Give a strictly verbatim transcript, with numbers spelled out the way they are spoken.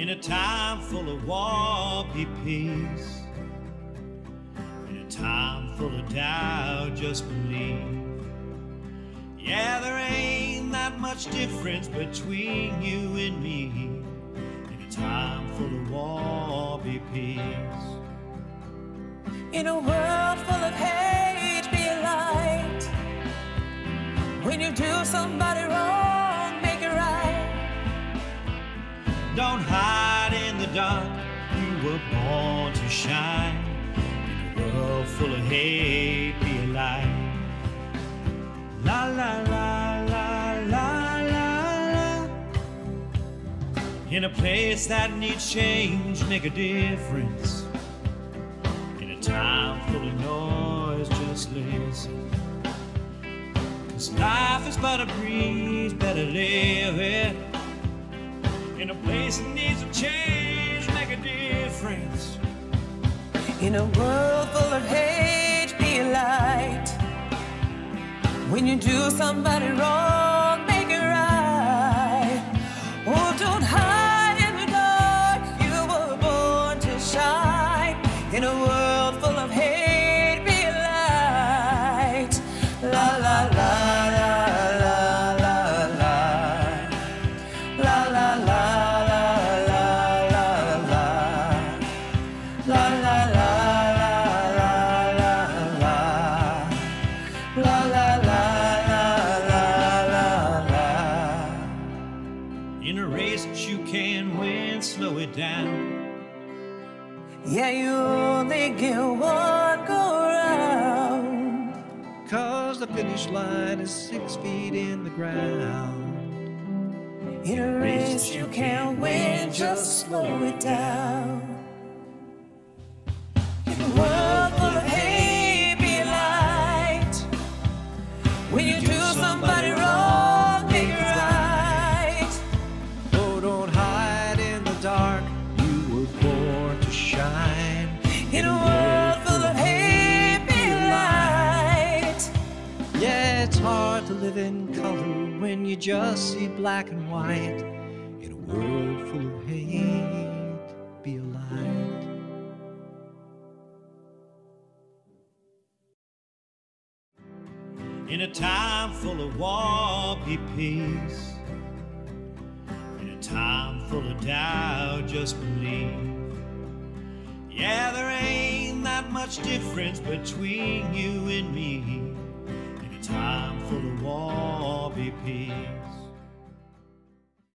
In a time full of war, be peace. In a time full of doubt, just believe. Yeah, there ain't that much difference between you and me. In a time full of war, be peace. In a world full of hate, be a light. When you do somebody wrong, make it right. Don't hide in the dark, you were born to shine. In a world full of hate, be a light. La la la la la la la. In a place that needs change, make a difference. In a time full of noise, just listen. 'Cause life is but a breeze, better live it. In a place that needs a change, make a difference. In a world full of hate, be a light. When you do somebody wrong, make it right. Oh, don't hide in the dark, you were born to shine. In a world full of hate, be a light. La la la la la la la. La la la la la la la. La la la la la la la. La la la la la la la. In a race that you can win, slow it down. Yeah, you only get one go round. 'Cause the finish line is six feet in the ground. In a race you can't win, just slow it down. In a world full of hate, be a light. When you do somebody wrong, make it right. Oh, don't hide in the dark, you were born to shine. In a world full of hate, be a light. Yeah, it's hard to live in color when you just see black and white. In a world full of hate, be a light. In a time full of war, be peace. In a time full of doubt, just believe. Yeah, there ain't that much difference between you and me. In a time full of war, be peace.